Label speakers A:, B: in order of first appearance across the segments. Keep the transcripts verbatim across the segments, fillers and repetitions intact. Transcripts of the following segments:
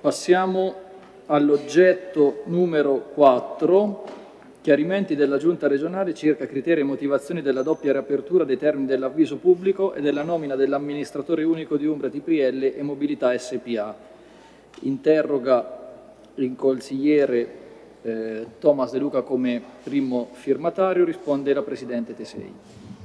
A: Passiamo all'oggetto numero quattro, chiarimenti della Giunta regionale circa criteri e motivazioni della doppia riapertura dei termini dell'avviso pubblico e della nomina dell'amministratore unico di Umbria T P L e Mobilità S P A. Interroga il consigliere eh, Thomas De Luca come primo firmatario, risponde la Presidente Tesei.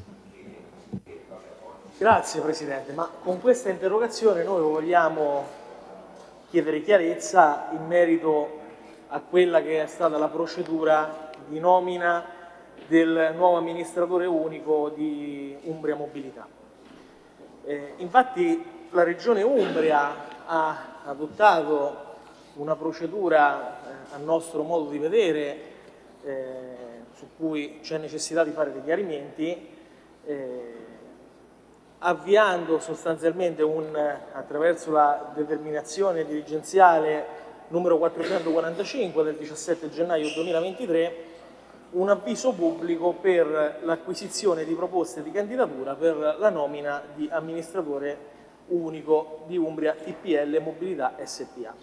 B: Grazie Presidente, ma con questa interrogazione noi vogliamo chiedere chiarezza in merito a quella che è stata la procedura di nomina del nuovo amministratore unico di Umbria Mobilità. Eh, infatti la Regione Umbria ha adottato una procedura, eh, a nostro modo di vedere, eh, su cui c'è necessità di fare dei chiarimenti, eh, avviando sostanzialmente un, attraverso la determinazione dirigenziale numero quattrocentoquarantacinque del diciassette gennaio duemilaventitré, un avviso pubblico per l'acquisizione di proposte di candidatura per la nomina di amministratore unico di Umbria T P L Mobilità S P A.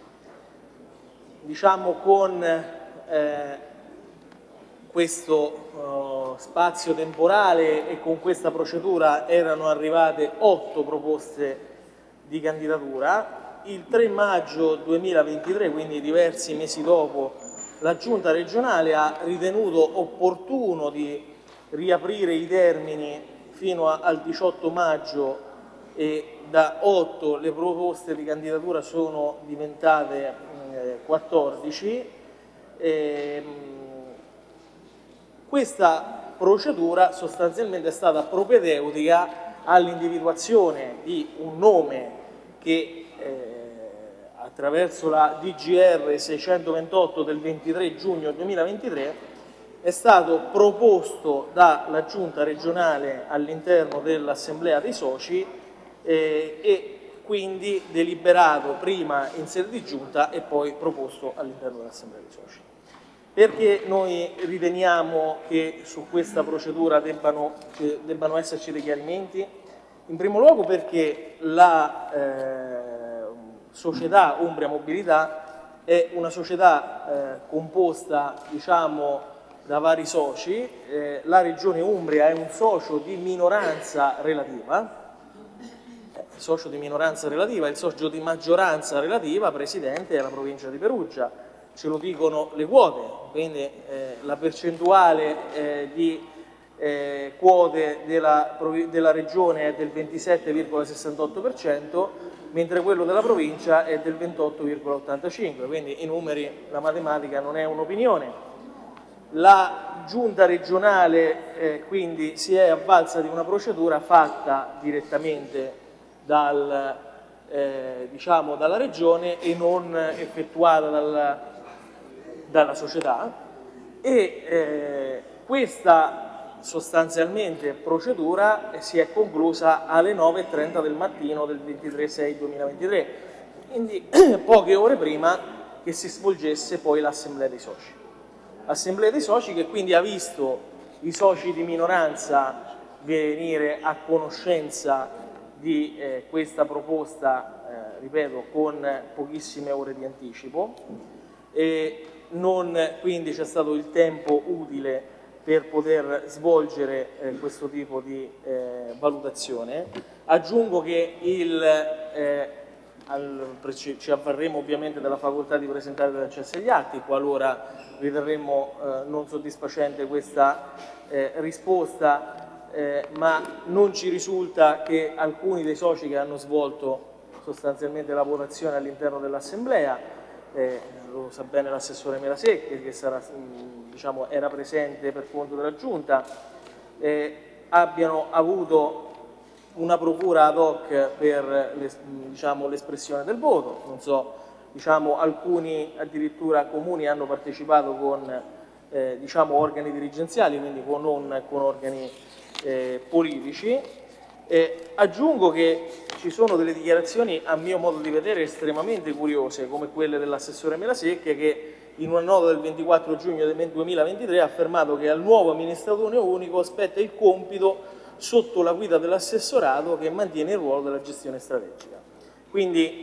B: Diciamo con eh, questo uh, spazio temporale e con questa procedura erano arrivate otto proposte di candidatura. Il tre maggio duemilaventitré, quindi diversi mesi dopo, la Giunta regionale ha ritenuto opportuno di riaprire i termini fino a, al diciotto maggio e da otto le proposte di candidatura sono diventate eh, quattordici. E, Questa procedura sostanzialmente è stata propedeutica all'individuazione di un nome che eh, attraverso la D G R seicentoventotto del ventitré giugno duemilaventitré è stato proposto dalla Giunta regionale all'interno dell'Assemblea dei Soci eh, e quindi deliberato prima in sede di Giunta e poi proposto all'interno dell'Assemblea dei Soci. Perché noi riteniamo che su questa procedura debbano, che debbano esserci dei chiarimenti? In primo luogo perché la eh, società Umbria Mobilità è una società eh, composta, diciamo, da vari soci. Eh, la Regione Umbria è un socio di minoranza relativa, eh, socio di minoranza relativa, il socio di maggioranza relativa, Presidente, è la provincia di Perugia. Ce lo dicono le quote, quindi eh, la percentuale eh, di eh, quote della, della regione è del ventisette virgola sessantotto per cento, mentre quello della provincia è del ventotto virgola ottantacinque per cento, quindi i numeri, la matematica non è un'opinione. La Giunta regionale eh, quindi si è avvalsa di una procedura fatta direttamente dal, eh, diciamo, dalla regione e non effettuata dal dalla società e eh, questa sostanzialmente procedura si è conclusa alle nove e trenta del mattino del ventitré sei duemilaventitré, quindi poche ore prima che si svolgesse poi l'Assemblea dei Soci. L'Assemblea dei Soci che quindi ha visto i soci di minoranza venire a conoscenza di eh, questa proposta, eh, ripeto, con pochissime ore di anticipo. E non quindi c'è stato il tempo utile per poter svolgere eh, questo tipo di eh, valutazione. Aggiungo che il, eh, al, ci, ci avvarremo ovviamente della facoltà di presentare l'accesso agli atti qualora riterremo eh, non soddisfacente questa eh, risposta, eh, ma non ci risulta che alcuni dei soci che hanno svolto sostanzialmente la votazione all'interno dell'Assemblea, Eh, lo sa bene l'assessore Melasecchi che sarà, diciamo, era presente per conto della Giunta, eh, abbiano avuto una procura ad hoc per diciamo, l'espressione del voto. Non so, diciamo, alcuni addirittura comuni hanno partecipato con eh, diciamo, organi dirigenziali, quindi con, non con organi eh, politici. Eh, aggiungo che ci sono delle dichiarazioni, a mio modo di vedere, estremamente curiose, come quelle dell'assessore Melasecchi, che in una nota del ventiquattro giugno del duemilaventitré ha affermato che al nuovo amministratore unico spetta il compito, sotto la guida dell'assessorato, che mantiene il ruolo della gestione strategica. Quindi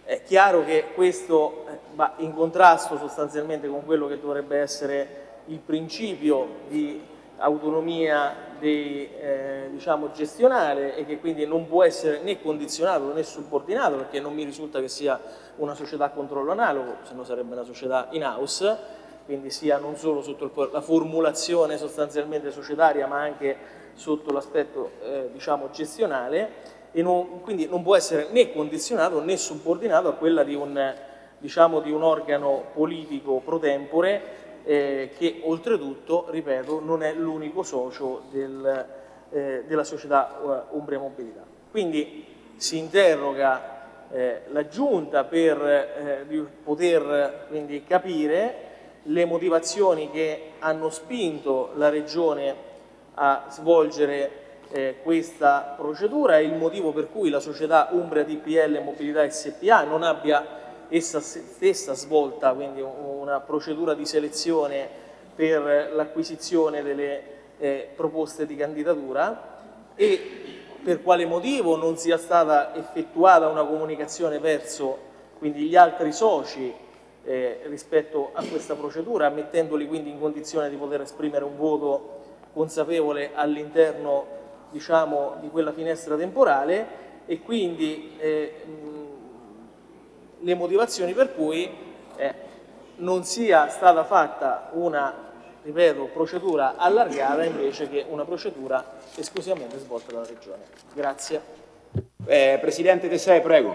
B: È chiaro che questo va in contrasto sostanzialmente con quello che dovrebbe essere il principio di autonomia dei, eh, diciamo, gestionale, e che quindi non può essere né condizionato né subordinato, perché non mi risulta che sia una società a controllo analogo, se no sarebbe una società in house, quindi sia non solo sotto il, la formulazione sostanzialmente societaria, ma anche sotto l'aspetto eh, diciamo gestionale, e non, quindi non può essere né condizionato né subordinato a quella di un, diciamo, di un organo politico pro tempore, Eh, che oltretutto, ripeto, non è l'unico socio del, eh, della società uh, Umbria Mobilità. Quindi si interroga eh, la Giunta per eh, poter quindi capire le motivazioni che hanno spinto la Regione a svolgere eh, questa procedura e il motivo per cui la società Umbria T P L Mobilità S P A non abbia essa stessa svolta quindi una procedura di selezione per l'acquisizione delle eh, proposte di candidatura, e per quale motivo non sia stata effettuata una comunicazione verso quindi gli altri soci eh, rispetto a questa procedura, mettendoli quindi in condizione di poter esprimere un voto consapevole all'interno, diciamo, di quella finestra temporale, e quindi eh, le motivazioni per cui eh, non sia stata fatta una, ripeto, procedura allargata invece che una procedura esclusivamente svolta dalla Regione. Grazie.
C: Eh, Presidente Tesei, prego.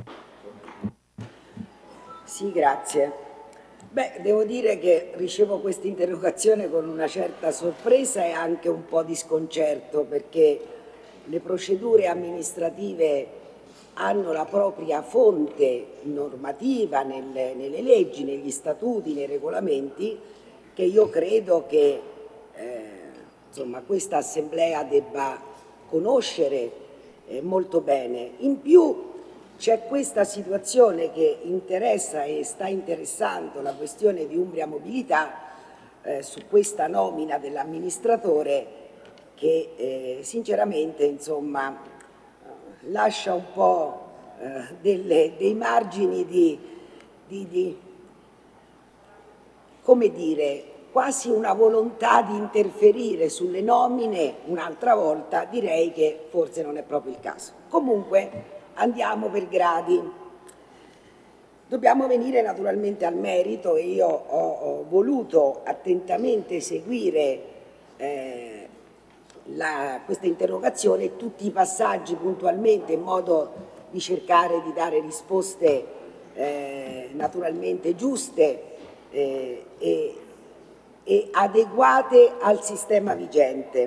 D: Sì, grazie. Beh, devo dire che ricevo questa interrogazione con una certa sorpresa e anche un po' di sconcerto, perché le procedure amministrative hanno la propria fonte normativa nelle, nelle leggi, negli statuti, nei regolamenti, che io credo che eh, insomma, questa Assemblea debba conoscere eh, molto bene. In più c'è questa situazione che interessa e sta interessando la questione di Umbria Mobilità eh, su questa nomina dell'amministratore che eh, sinceramente insomma lascia un po' eh, delle, dei margini di, di, di, come dire, quasi una volontà di interferire sulle nomine un'altra volta. Direi che forse non è proprio il caso. Comunque andiamo per gradi. Dobbiamo venire naturalmente al merito, e io ho, ho voluto attentamente seguire eh, La, questa interrogazione e tutti i passaggi puntualmente in modo di cercare di dare risposte eh, naturalmente giuste eh, e, e adeguate al sistema vigente.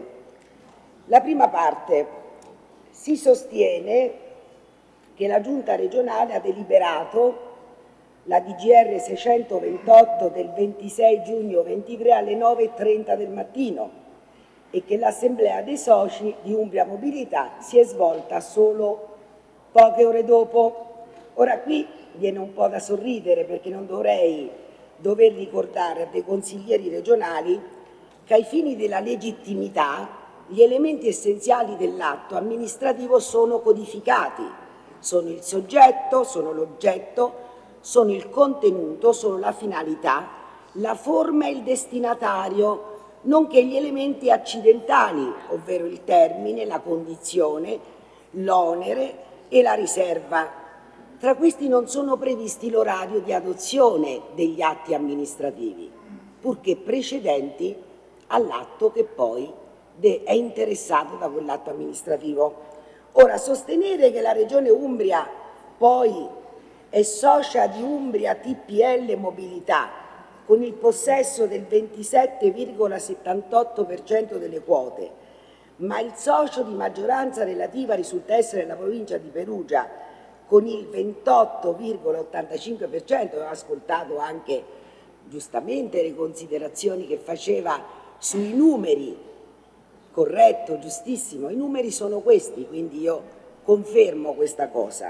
D: La prima parte: si sostiene che la Giunta regionale ha deliberato la D G R seicentoventotto del ventisei giugno ventitré alle nove e trenta del mattino e che l'assemblea dei soci di Umbria Mobilità si è svolta solo poche ore dopo. Ora qui viene un po' da sorridere, perché non dovrei dover ricordare a dei consiglieri regionali che ai fini della legittimità gli elementi essenziali dell'atto amministrativo sono codificati, sono il soggetto, sono l'oggetto, sono il contenuto, sono la finalità, la forma e il destinatario, nonché gli elementi accidentali, ovvero il termine, la condizione, l'onere e la riserva. Tra questi non sono previsti l'orario di adozione degli atti amministrativi, purché precedenti all'atto che poi è interessato da quell'atto amministrativo. Ora, sostenere che la Regione Umbria poi è socia di Umbria T P L Mobilità con il possesso del ventisette virgola settantotto per cento delle quote, ma il socio di maggioranza relativa risulta essere la provincia di Perugia con il ventotto virgola ottantacinque per cento, ho ascoltato anche giustamente le considerazioni che faceva sui numeri, corretto, giustissimo, i numeri sono questi, quindi io confermo questa cosa.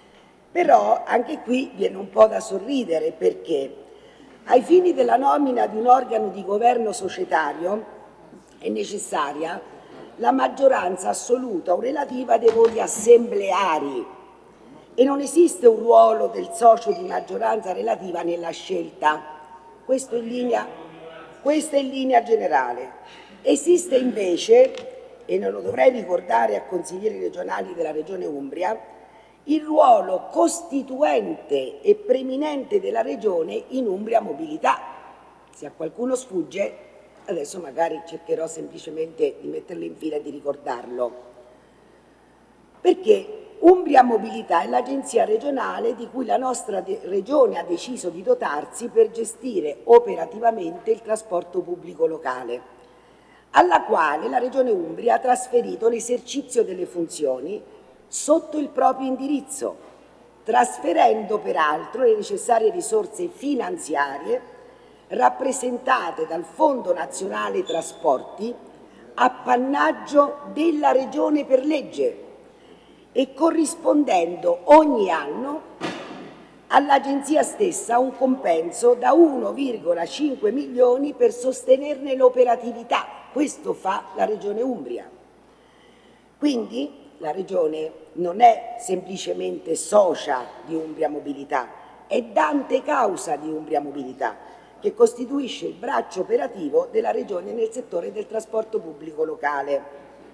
D: Però anche qui viene un po' da sorridere, perché ai fini della nomina di un organo di governo societario è necessaria la maggioranza assoluta o relativa dei voti assembleari, e non esiste un ruolo del socio di maggioranza relativa nella scelta. Questo in linea, questa è in linea generale. Esiste invece, e non lo dovrei ricordare a consiglieri regionali della Regione Umbria, il ruolo costituente e preminente della Regione in Umbria Mobilità. Se a qualcuno sfugge, adesso magari cercherò semplicemente di metterlo in fila e di ricordarlo. Perché Umbria Mobilità è l'agenzia regionale di cui la nostra regione ha deciso di dotarsi per gestire operativamente il trasporto pubblico locale, alla quale la Regione Umbria ha trasferito l'esercizio delle funzioni sotto il proprio indirizzo, trasferendo peraltro le necessarie risorse finanziarie rappresentate dal Fondo Nazionale Trasporti, appannaggio della Regione per legge, e corrispondendo ogni anno all'agenzia stessa un compenso da uno virgola cinque milioni per sostenerne l'operatività. Questo fa la Regione Umbria. Quindi la Regione non è semplicemente socia di Umbria Mobilità, è dante causa di Umbria Mobilità, che costituisce il braccio operativo della Regione nel settore del trasporto pubblico locale.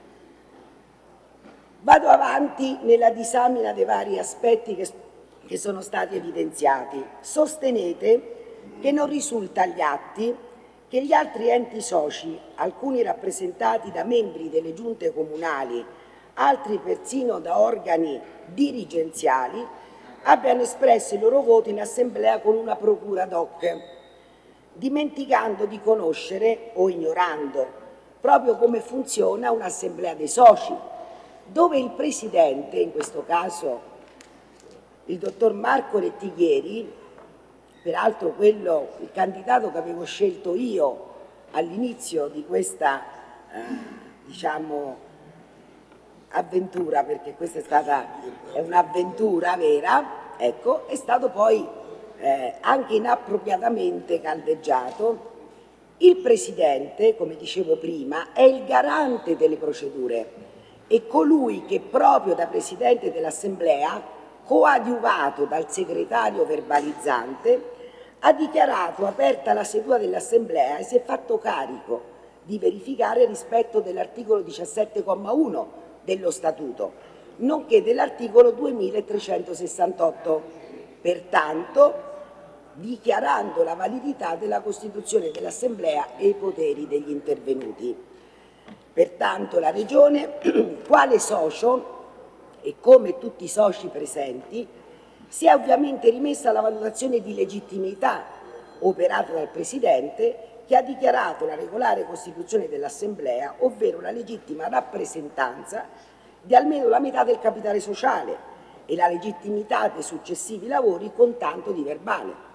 D: Vado avanti nella disamina dei vari aspetti che, che sono stati evidenziati. Sostenete che non risulta agli atti che gli altri enti soci, alcuni rappresentati da membri delle giunte comunali, altri persino da organi dirigenziali, abbiano espresso il loro voto in assemblea con una procura doc, dimenticando di conoscere o ignorando proprio come funziona un'assemblea dei soci, dove il presidente, in questo caso il dottor Marco Rettighieri, peraltro quello, il candidato che avevo scelto io all'inizio di questa eh, diciamo, avventura, perché questa è stata un'avventura vera, ecco, è stato poi eh, anche inappropriatamente caldeggiato. Il presidente, come dicevo prima, è il garante delle procedure e colui che proprio da presidente dell'Assemblea, coadiuvato dal segretario verbalizzante, ha dichiarato aperta la seduta dell'Assemblea e si è fatto carico di verificare il rispetto dell'articolo diciassette comma uno dello Statuto, nonché dell'articolo duemilatrecentosessantotto, pertanto dichiarando la validità della Costituzione dell'Assemblea e i poteri degli intervenuti. Pertanto la Regione, quale socio e come tutti i soci presenti, si è ovviamente rimessa alla valutazione di legittimità operata dal Presidente, che ha dichiarato la regolare costituzione dell'Assemblea, ovvero la legittima rappresentanza di almeno la metà del capitale sociale e la legittimità dei successivi lavori con tanto di verbale.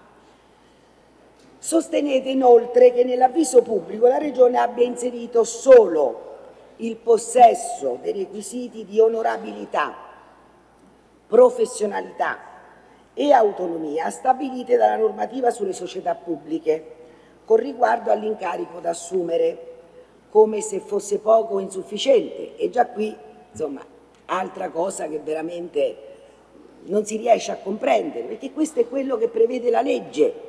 D: Sostenete inoltre che nell'avviso pubblico la Regione abbia inserito solo il possesso dei requisiti di onorabilità, professionalità e autonomia stabilite dalla normativa sulle società pubbliche con riguardo all'incarico da assumere, come se fosse poco o insufficiente. E già qui, insomma, altra cosa che veramente non si riesce a comprendere, perché questo è quello che prevede la legge.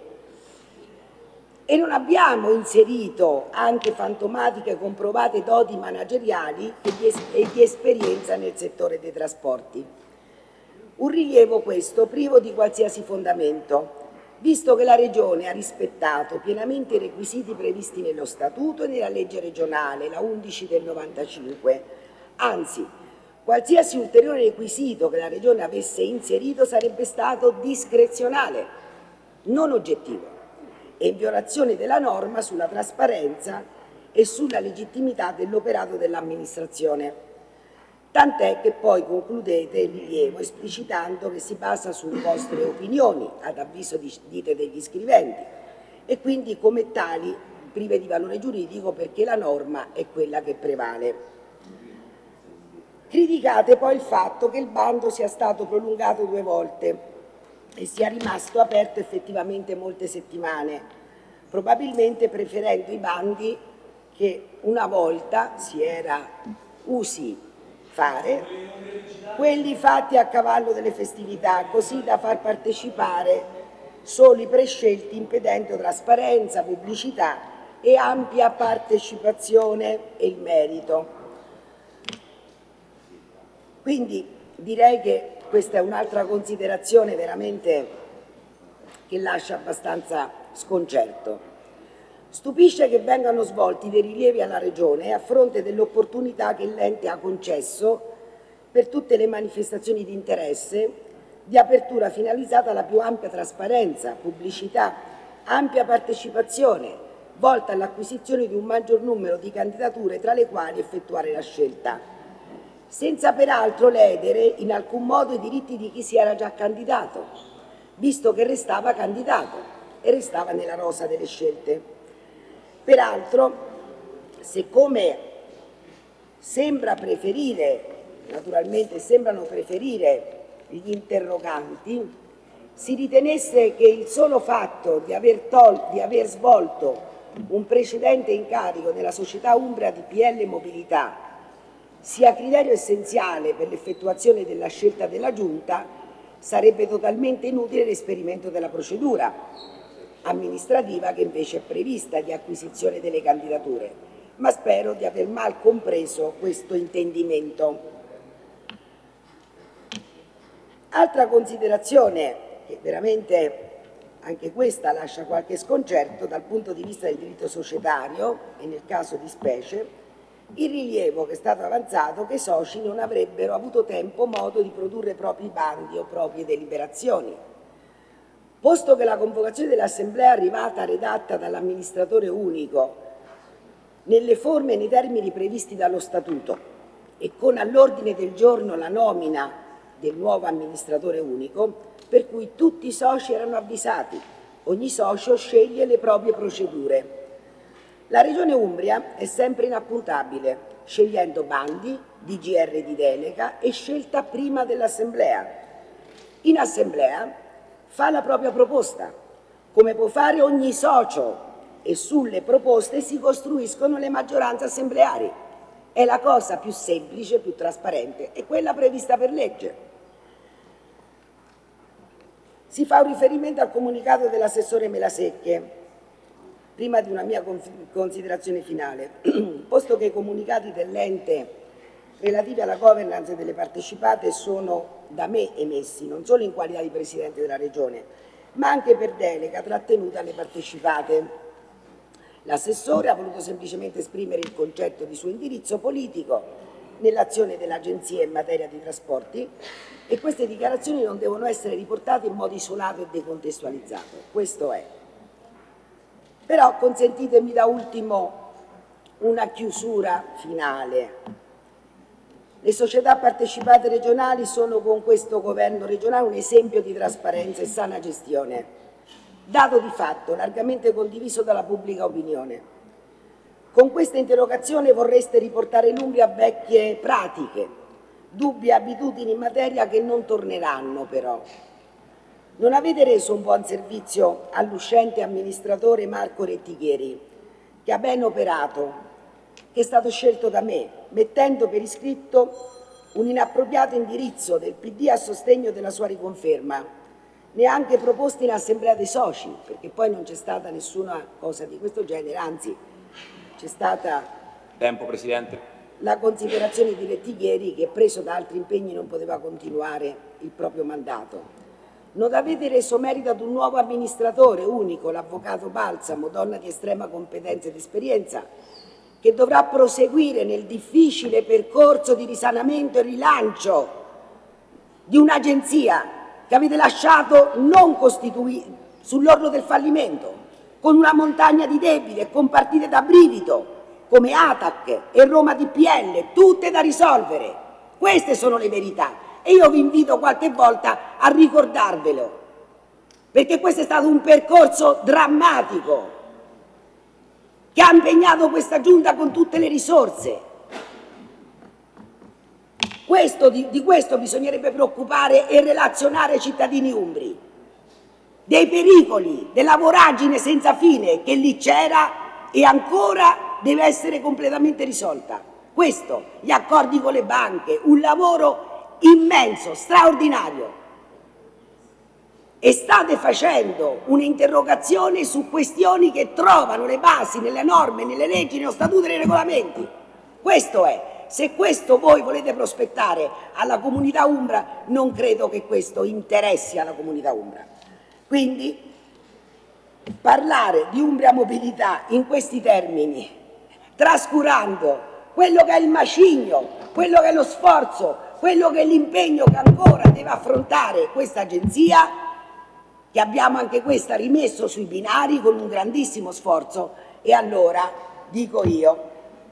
D: E non abbiamo inserito anche fantomatiche comprovate doti manageriali e di, es e di esperienza nel settore dei trasporti. Un rilievo questo privo di qualsiasi fondamento, visto che la Regione ha rispettato pienamente i requisiti previsti nello Statuto e nella legge regionale, la undici del novantacinque. Anzi, qualsiasi ulteriore requisito che la Regione avesse inserito sarebbe stato discrezionale, non oggettivo, e in violazione della norma sulla trasparenza e sulla legittimità dell'operato dell'amministrazione. Tant'è che poi concludete il rilievo esplicitando che si basa su vostre opinioni, ad avviso di, dite degli scriventi, e quindi come tali prive di valore giuridico perché la norma è quella che prevale. Criticate poi il fatto che il bando sia stato prolungato due volte e sia rimasto aperto effettivamente molte settimane, probabilmente preferendo i bandi che una volta si era usi fare, quelli fatti a cavallo delle festività, così da far partecipare solo i prescelti, impedendo trasparenza, pubblicità e ampia partecipazione e il merito. Quindi direi che questa è un'altra considerazione veramente che lascia abbastanza sconcerto. Stupisce che vengano svolti dei rilievi alla Regione a fronte dell'opportunità che l'ente ha concesso per tutte le manifestazioni di interesse di apertura finalizzata alla più ampia trasparenza, pubblicità, ampia partecipazione, volta all'acquisizione di un maggior numero di candidature tra le quali effettuare la scelta, senza peraltro ledere in alcun modo i diritti di chi si era già candidato, visto che restava candidato e restava nella rosa delle scelte. Peraltro, se come sembra preferire, naturalmente sembrano preferire gli interroganti, si ritenesse che il solo fatto di aver, tol- di aver svolto un precedente incarico nella società Umbria di P L Mobilità sia criterio essenziale per l'effettuazione della scelta della Giunta, sarebbe totalmente inutile l'esperimento della procedura amministrativa che invece è prevista di acquisizione delle candidature, ma spero di aver mal compreso questo intendimento. Altra considerazione che veramente anche questa lascia qualche sconcerto dal punto di vista del diritto societario e nel caso di specie, il rilievo che è stato avanzato che i soci non avrebbero avuto tempo o modo di produrre propri bandi o proprie deliberazioni, posto che la convocazione dell'assemblea arrivata redatta dall'amministratore unico nelle forme e nei termini previsti dallo statuto e con all'ordine del giorno la nomina del nuovo amministratore unico, per cui tutti i soci erano avvisati, ogni socio sceglie le proprie procedure. La Regione Umbria è sempre inappuntabile, scegliendo bandi, D G R di delega e scelta prima dell'assemblea. In assemblea fa la propria proposta, come può fare ogni socio, e sulle proposte si costruiscono le maggioranze assembleari. È la cosa più semplice, più trasparente, è quella prevista per legge. Si fa un riferimento al comunicato dell'assessore Melasecche, prima di una mia considerazione finale, posto che i comunicati dell'ente relativi alla governance delle partecipate sono da me emessi, non solo in qualità di Presidente della Regione, ma anche per delega trattenuta alle partecipate. L'assessore ha voluto semplicemente esprimere il concetto di suo indirizzo politico nell'azione dell'Agenzia in materia di trasporti e queste dichiarazioni non devono essere riportate in modo isolato e decontestualizzato. Questo è. Però consentitemi da ultimo una chiusura finale. Le società partecipate regionali sono con questo governo regionale un esempio di trasparenza e sana gestione, dato di fatto largamente condiviso dalla pubblica opinione. Con questa interrogazione vorreste riportare l'Umbria a vecchie pratiche, dubbie abitudini in materia che non torneranno però. Non avete reso un buon servizio all'uscente amministratore Marco Rettighieri, che ha ben operato, che è stato scelto da me, mettendo per iscritto un inappropriato indirizzo del P D a sostegno della sua riconferma, neanche proposto in assemblea dei soci, perché poi non c'è stata nessuna cosa di questo genere, anzi c'è stata
C: Tempo, Presidente.
D: la considerazione di Rettighieri che, preso da altri impegni, non poteva continuare il proprio mandato. Non avete reso merito ad un nuovo amministratore unico, l'avvocato Balsamo, donna di estrema competenza ed esperienza, che dovrà proseguire nel difficile percorso di risanamento e rilancio di un'agenzia che avete lasciato non costituita sull'orlo del fallimento, con una montagna di debiti e con partite da brivido come Atac e Roma D P L, tutte da risolvere. Queste sono le verità e io vi invito qualche volta a ricordarvelo, perché questo è stato un percorso drammatico che ha impegnato questa Giunta con tutte le risorse. Questo, di, di questo bisognerebbe preoccupare e relazionare ai cittadini umbri, dei pericoli, della voragine senza fine che lì c'era e ancora deve essere completamente risolta. Questo, gli accordi con le banche, un lavoro immenso, straordinario. E state facendo un'interrogazione su questioni che trovano le basi nelle norme, nelle leggi, nello statuto e nei regolamenti. Questo è. Se questo voi volete prospettare alla comunità umbra, non credo che questo interessi alla comunità umbra. Quindi parlare di Umbria Mobilità in questi termini, trascurando quello che è il macigno, quello che è lo sforzo, quello che è l'impegno che ancora deve affrontare questa agenzia, che abbiamo anche questa rimesso sui binari con un grandissimo sforzo, e allora dico io,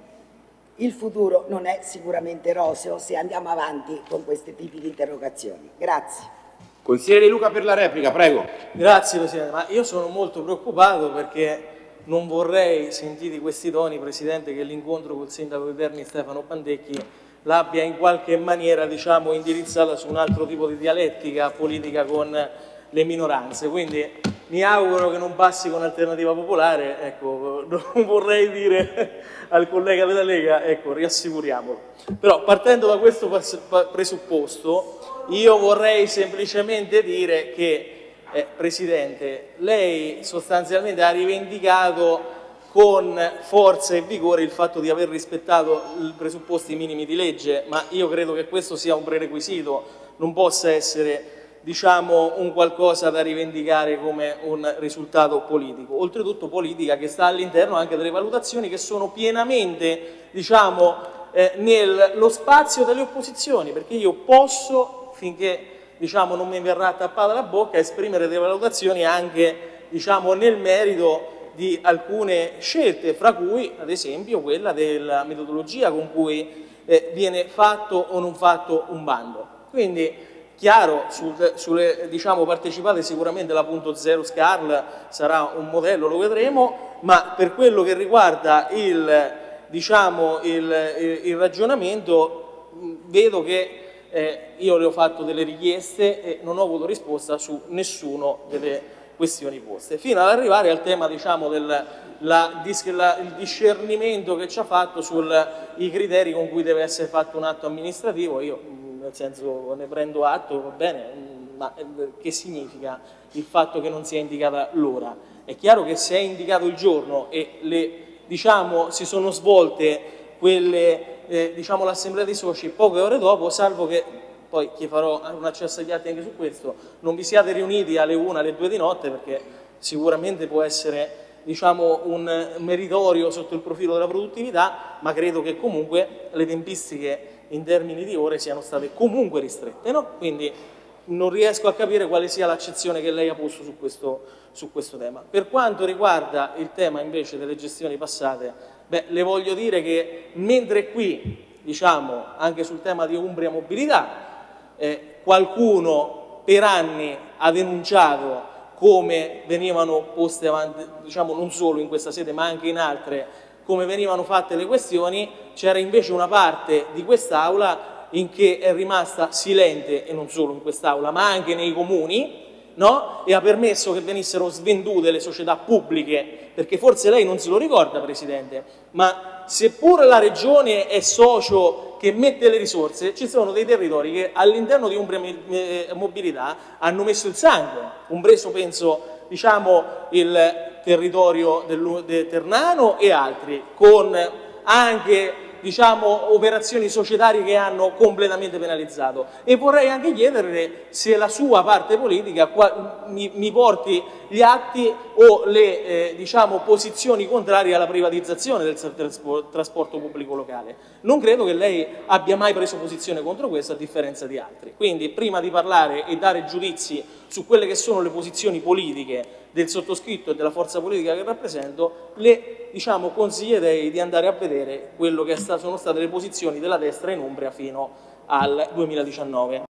D: il futuro non è sicuramente roseo se andiamo avanti con questi tipi di interrogazioni. Grazie.
C: Consigliere De Luca per la replica, prego.
B: Grazie Presidente, ma io sono molto preoccupato perché non vorrei, sentiti questi toni, Presidente, che l'incontro col sindaco di Terni Stefano Bandecchi l'abbia in qualche maniera, diciamo, indirizzata su un altro tipo di dialettica politica con le minoranze. Quindi mi auguro che non passi con Alternativa Popolare, ecco, non vorrei dire al collega della Lega, ecco, riassicuriamolo. Però partendo da questo presupposto, io vorrei semplicemente dire che, eh, Presidente, lei sostanzialmente ha rivendicato con forza e vigore il fatto di aver rispettato i presupposti minimi di legge, ma io credo che questo sia un prerequisito, non possa essere, diciamo, un qualcosa da rivendicare come un risultato politico. Oltretutto politica che sta all'interno anche delle valutazioni che sono pienamente, diciamo, eh, nello spazio delle opposizioni, perché io posso, finché, diciamo, non mi verrà tappata la bocca, esprimere delle valutazioni anche, diciamo, nel merito di alcune scelte, fra cui ad esempio quella della metodologia con cui eh, viene fatto o non fatto un bando. Quindi chiaro, sul, sulle, diciamo, partecipate sicuramente la punto zero S C A R L sarà un modello, lo vedremo, ma per quello che riguarda il, diciamo, il, il, il ragionamento, vedo che eh, io le ho fatto delle richieste e non ho avuto risposta su nessuno delle questioni poste, fino ad arrivare al tema, diciamo, del la, la, il discernimento che ci ha fatto sui criteri con cui deve essere fatto un atto amministrativo. Io, nel senso, ne prendo atto, va bene, ma che significa il fatto che non sia indicata l'ora? È chiaro che se è indicato il giorno e le, diciamo, si sono svolte quelle, eh, diciamo, l'assemblea dei soci poche ore dopo, salvo che poi chi farò un accesso agli atti anche su questo, non vi siate riuniti alle una, alle due di notte, perché sicuramente può essere, diciamo, un meritorio sotto il profilo della produttività, ma credo che comunque le tempistiche in termini di ore siano state comunque ristrette, no? Quindi non riesco a capire quale sia l'accezione che lei ha posto su questo, su questo tema. Per quanto riguarda il tema invece delle gestioni passate, beh, le voglio dire che mentre qui, diciamo, anche sul tema di Umbria Mobilità, eh, qualcuno per anni ha denunciato come venivano poste avanti, diciamo, non solo in questa sede ma anche in altre, come venivano fatte le questioni, c'era invece una parte di quest'Aula in che è rimasta silente, e non solo in quest'Aula ma anche nei comuni, no? E ha permesso che venissero svendute le società pubbliche, perché forse lei non se lo ricorda, Presidente, ma seppur la Regione è socio che mette le risorse, ci sono dei territori che all'interno di Umbria Mobilità hanno messo il sangue, compreso, penso, diciamo, il territorio del, del Ternano e altri, con anche, diciamo, operazioni societarie che hanno completamente penalizzato. E vorrei anche chiederle se la sua parte politica qua, mi, mi porti gli atti o le eh, diciamo, posizioni contrarie alla privatizzazione del trasporto pubblico locale. Non credo che lei abbia mai preso posizione contro questo, a differenza di altri. Quindi prima di parlare e dare giudizi su quelle che sono le posizioni politiche del sottoscritto e della forza politica che rappresento, le, diciamo, consiglierei di andare a vedere quello che sono state le posizioni della destra in Umbria fino al duemiladiciannove.